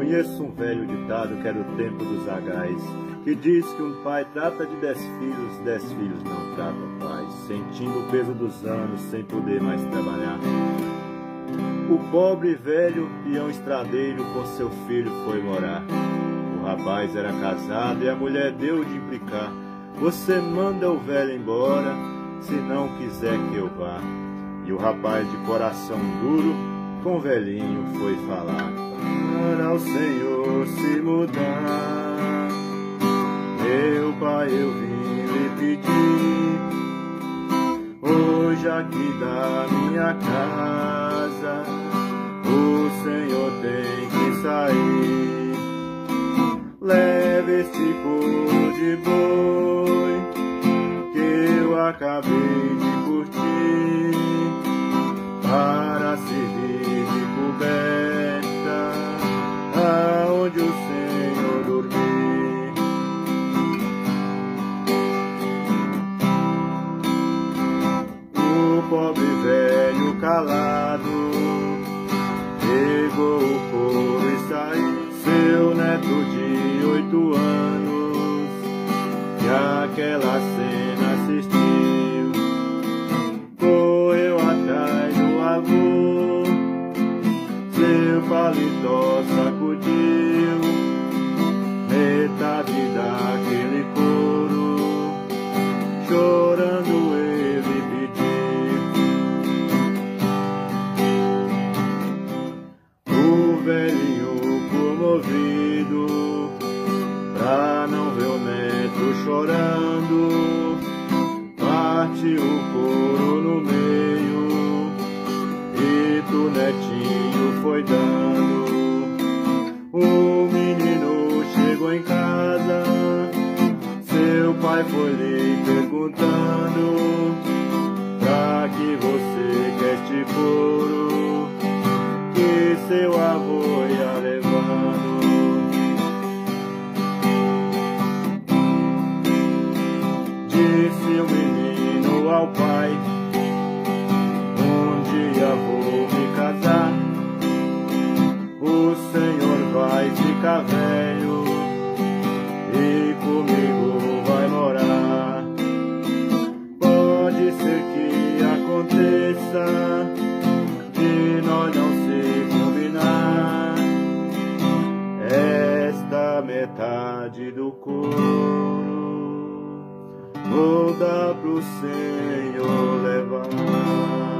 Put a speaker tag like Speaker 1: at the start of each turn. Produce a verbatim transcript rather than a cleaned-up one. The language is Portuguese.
Speaker 1: Conheço um velho ditado que era do tempo dos zagais, que diz que um pai trata de dez filhos, dez filhos não tratam pais, sentindo o peso dos anos sem poder mais trabalhar. O pobre velho peão estradeiro com seu filho foi morar. O rapaz era casado e a mulher deu de implicar: você manda o velho embora, se não quiser que eu vá. E o rapaz de coração duro com o velhinho foi falar: para o Senhor se mudar, meu pai, eu vim lhe pedir, hoje aqui da minha casa o Senhor tem que sair. Leve este couro de boi que eu acabei de curtir, para servir de coberta aonde o Senhor dormir. O pobre velho calado pegou o couro e saiu. Seu neto de oito anos que aquela cena assistiu, correu atrás do avô, seu paletó sacudiu, metade daquele couro, chorando ele pediu. O velhinho comovido, pra não ver o neto chorando, parte o couro no meio e pro netinho foi dando. O menino chegou em casa, seu pai foi lhe perguntando: pra que você quer este couro que seu avô ia levando? Disse o menino ao pai: um dia vou me casar, o Senhor vai ficar velho e comigo vai morar. Pode ser que aconteça de nós não se combinar, esta metade do couro vou dar pro Senhor levar.